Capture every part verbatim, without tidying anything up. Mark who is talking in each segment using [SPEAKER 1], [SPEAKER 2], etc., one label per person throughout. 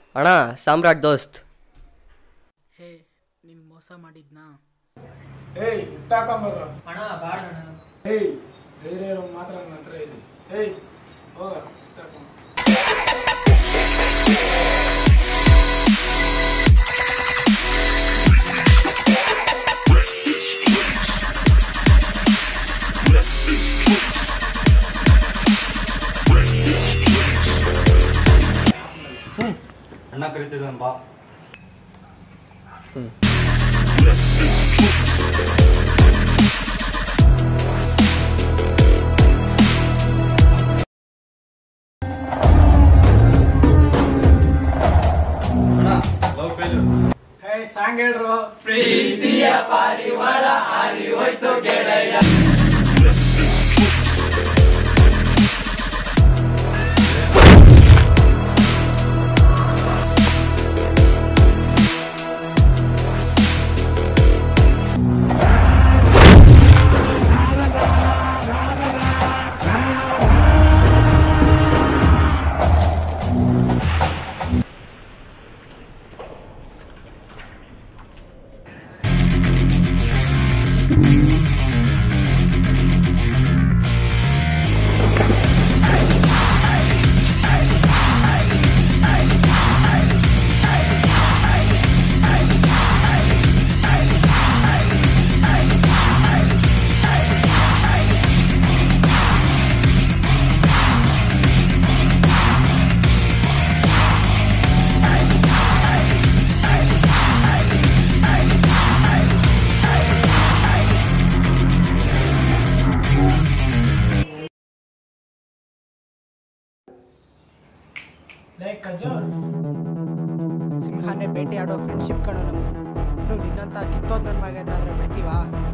[SPEAKER 1] ಅಣ್ಣ ಸಾಮ್ರಾಟ್ ದೋಸ್ತ್.
[SPEAKER 2] ಹೇ ನಿಮ್ಗೆ ಮೋಸ ಮಾಡಿದ್ನಾ?
[SPEAKER 3] ಏಯ್ ಇತ್ತಾಕೊಂಬರ್ರ
[SPEAKER 2] ಅಣ್ಣ ಬಾಡ ಅಣ್ಣ.
[SPEAKER 3] ಏಯ್ ಧೈರ್ಯ ಇರೋ ಮಾತ್ರ ನನ್ನ ಹತ್ರ ಇದೆ. ಏಯ್ ಹೋಗ ಇತ್ತಾಕೊಂಬ.
[SPEAKER 4] ಅಣ್ಣ ಕರಿತಿದ್ದಾನೆ ಬಾ.
[SPEAKER 3] ಹೇ ಸಾಂಗ್ ಹೇಳ್ರು.
[SPEAKER 2] ಪ್ರೀತಿಯ ಪಾರಿವಾಳ ಹಾರಿ ಹೋಯ್ತು ಗೆಳೆಯ. ಸಿಂಹನೇ ಬೇಟೆ ಆಡೋ ಫ್ರೆಂಡ್ಶಿಪ್ ಕಣೋ ನಮ್ದು. ಇನ್ನು ನಿನ್ನಂತ ಕಿತ್ತೋದ್ ನನ್ನ ಮಗ ಇದ್ರಾದ್ರೆ ಬಿಡ್ತೀವಾ?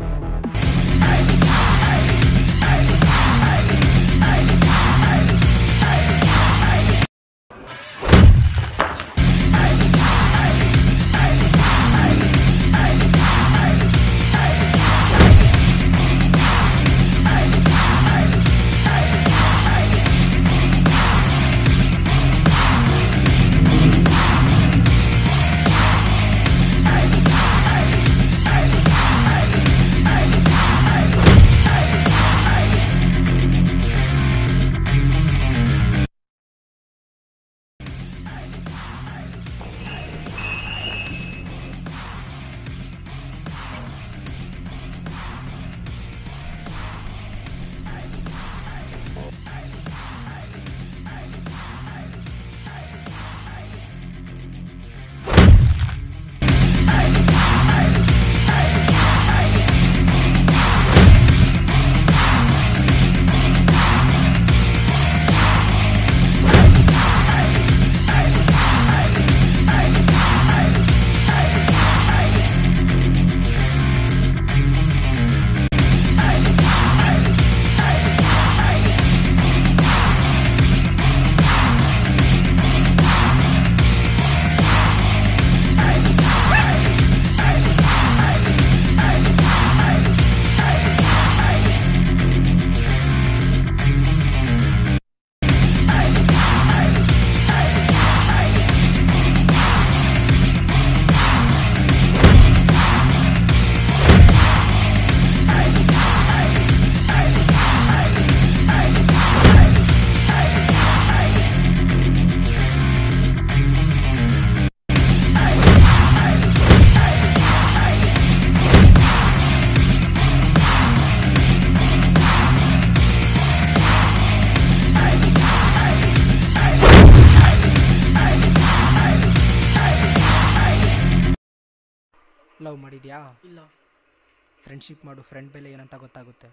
[SPEAKER 2] ಲವ್ ಮಾಡಿದ್ಯಾ? ಇಲ್ಲ. ಫ್ರೆಂಡ್ಶಿಪ್ ಮಾಡು, ಫ್ರೆಂಡ್ ಬೆಲೆ ಏನಂತ ಗೊತ್ತಾಗುತ್ತೆ.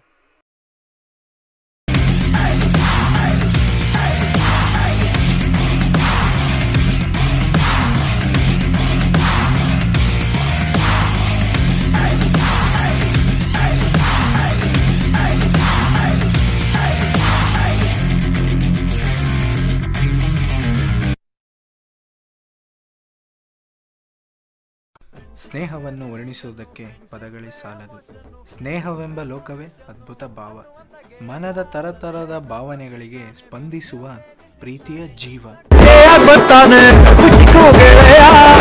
[SPEAKER 5] ಸ್ನೇಹವನ್ನು ವರ್ಣಿಸುವುದಕ್ಕೆ ಪದಗಳೇ ಸಾಲದು. ಸ್ನೇಹವೆಂಬ ಲೋಕವೇ ಅದ್ಭುತ ಭಾವ. ಮನದ ತರತರದ ಭಾವನೆಗಳಿಗೆ ಸ್ಪಂದಿಸುವ ಪ್ರೀತಿಯ ಜೀವ.
[SPEAKER 1] ಬರ್ತಾನೆ